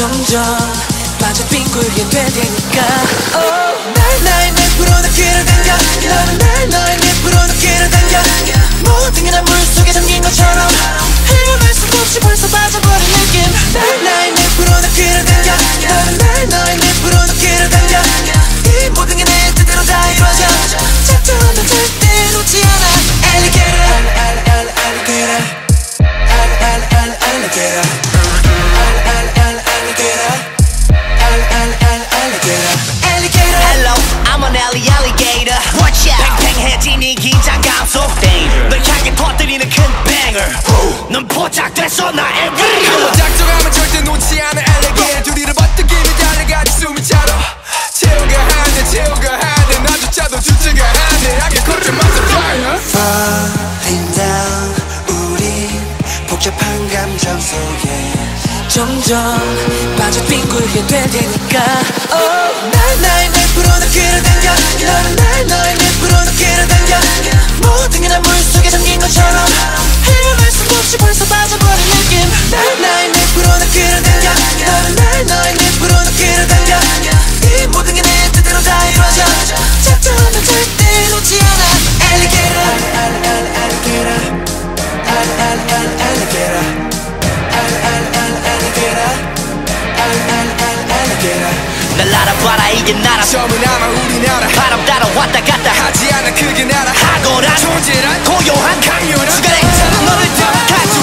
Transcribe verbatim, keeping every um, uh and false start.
점점 빠져 빙굴게 될 테니까 oh. 날 나의 늪으로 나 끌어당겨 너는 날 너의 늪으로 나 끌어당겨 모든 게 난 물속에 잠긴 것처럼 헤어날 수 없이 벌써 빠져버린 느낌 날 나의 늪으로 나 끌어당겨 너는 날 너의 늪으로 나 끌어당겨 이 모든 게 내 뜻대로 다 이루어져 작정하면 절대 놓지 않아 Alligator Alligator Alligator Alligator Hello, I'm an alley alligator. Watch out. 팽팽해진 이 긴장감 속 danger. 널 향해 퍼뜨리는 큰 banger. 넌 포착됐어 나의 real. 한번 작정하면 절대 놓지 않아 alligator. 둘이를 버티기며 달려가지 숨이 차도 채우가 하네 채우가 하네 나조차도 주체가 하네 I get caught in my fire. Falling down 우린 복잡한 감정 속에 점점 빠져 빙굴게 될 테니까 oh. 날 나의 늪으로 나 끌어당겨 너는 날 너의 늪으로 나 끌어당겨 모든 게 난 물속에 잠긴 것처럼 헤어날 수 없이 벌써 빠져버린 느낌 날 나의 늪으로 나 끌어당겨 너는 날 너의 늪으로 나 끌어당겨 이 모든 게 내 뜻대로 다 이루어져 작정하면 절대 놓지 않아 Alligator Alligator Alligator Alligator 날 알아봐라 이게 나라 처음은 아마 우리나라 바람 따라 왔다 갔다 하지 않아 그게 나라 하고란 존재란 고요한 강렬한 수가 냉철한 너를 더 같이